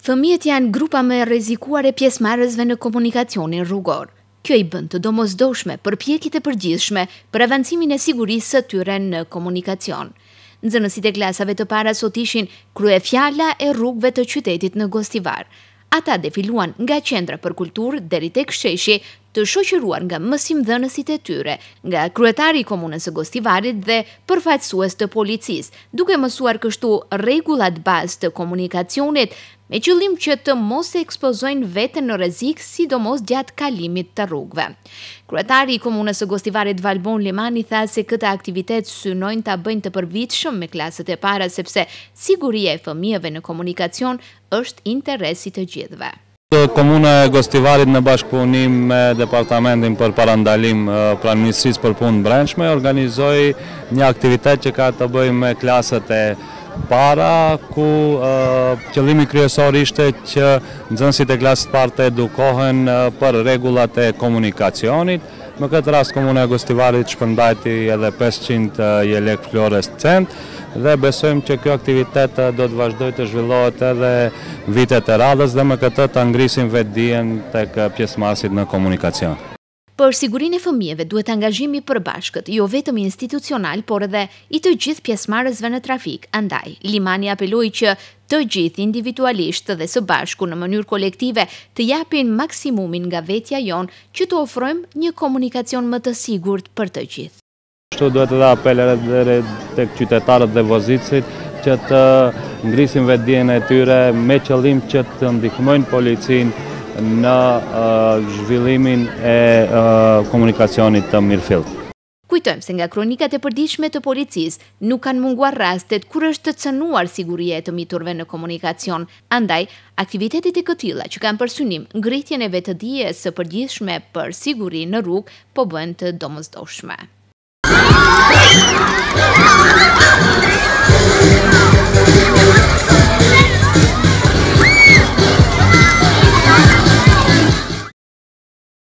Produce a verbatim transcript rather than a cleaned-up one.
Fëmijët janë grupa më e rrezikuar e pjesëmarrësve në komunikacionin rrugor. Kjo i bën të domosdoshme përpjekjet e përgjithshme për avancimin e sigurisë së tyre në komunikacion. Nxënësit e klasave të para sot ishin kryefjala e rrugëve të qytetit në Gostivar. Ata defiluan nga qendra për kulturë deri tek sheshi, të shoqëruar nga mësimdhënësit e tyre, nga kryetari i komunës së Gostivarit dhe përfaqësues të policisë, duke mësuar kështu rregullat bazë të komunikacionit, me qëllim që të mos e ekspozojnë veten në rrezik, sidomos gjatë kalimit të rrugëve. Kryetari i komunës së Gostivarit Valbon Limani tha se këtë aktivitet synojnë ta bëjnë të përvitshëm me klasët e para sepse siguria e fëmijëve në komunikacion është interes i të gjithëve. Komuna e Gostivarit në bashkëpunim me Departamentin për Parandalim pranë Ministrisë për Punë Brendshme organizoi një aktivitet që ka të bëjë me klasët e para, ku uh, qëllimi kryesor ishte që nxënësit e klasës parë të edukohen uh, për rregullat e komunikacionit. Në këtë rast Komuna e Gostivarit shpërndajti edhe pesëqind jelek fluorescent dhe besojmë që kjo aktivitet uh, do të vazhdojë të zhvillohet edhe vitet e radhës dhe me këtë të ngrisim vetdijen tek pjesëmarrësit në komunikacion. Për sigurinë e fëmijëve duhet angazhimi i përbashkët, jo vetëm institucional, por edhe i të gjithë pjesëmarrësve në trafik. Andaj, Limani apeloi që të gjithë individualisht dhe së bashku në mënyrë kolektive të japin maksimumin nga vetja jonë që të ofrojmë një komunikacion më të sigurt për të gjithë. Kështu duhet edhe apelere tek qytetarët dhe vozicit që të ngrisin vetdijen e tyre me qëllim që të ndihmojnë policinë në uh, zhvillimin e uh, komunikacionit të mirëfillt. Kujtojmë se nga kronikat e përditshme të policisë nuk kanë munguar rastet kur është të cënuar siguria e të miturve në komunikacion. Andaj, aktivitetet e këtilla që kanë për synim ngritjen e vetëdijes së përgjithshme për siguri në rrugë po bëhen të domosdoshme.